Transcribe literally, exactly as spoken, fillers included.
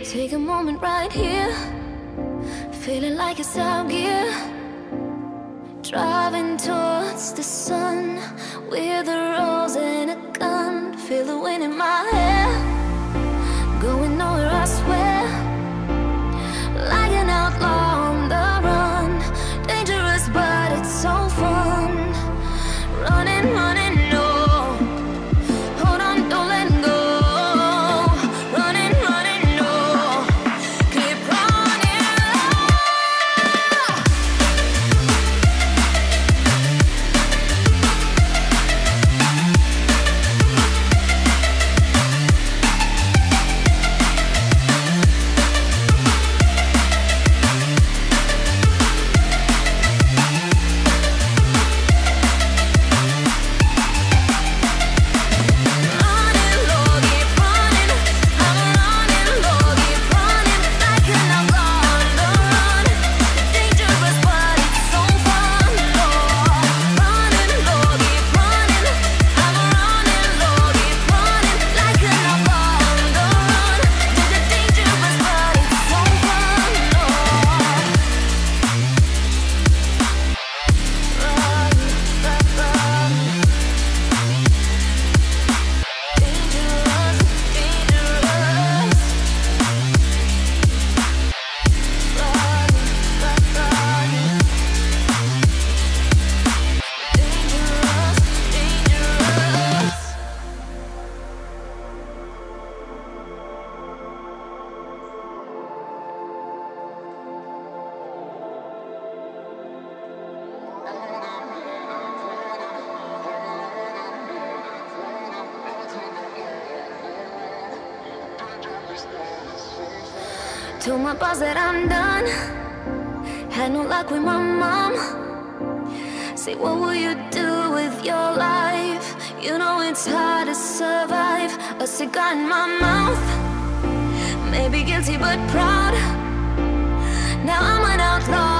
Take a moment right here, feeling like it's out gear. Driving towards the sun with a rose and a gun. Feel the wind in my hair, going nowhere I swear. Like an outlaw on the run, dangerous but it's so fun. Running, running, no. Hold on, don't let go. Running, running, no. Keep running. Told my boss that I'm done. Had no luck with my mom. Say, what will you do with your life? You know it's hard to survive. A cigar in my mouth, maybe guilty but proud. Now I'm an outlaw.